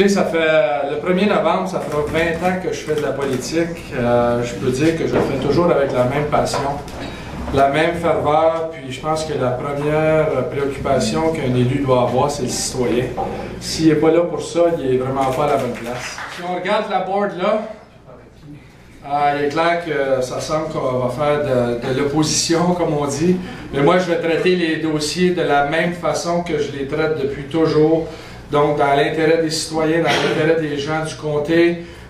Écoutez, ça fait le 1er novembre, ça fera 20 ans que je fais de la politique. Je peux dire que je le fais toujours avec la même passion, la même ferveur, puis je pense que la première préoccupation qu'un élu doit avoir, c'est le citoyen. S'il n'est pas là pour ça, il n'est vraiment pas à la bonne place. Si on regarde la board là, il est clair que ça semble qu'on va faire de l'opposition, comme on dit, mais moi je vais traiter les dossiers de la même façon que je les traite depuis toujours. Donc, dans l'intérêt des citoyens, dans l'intérêt des gens du comté,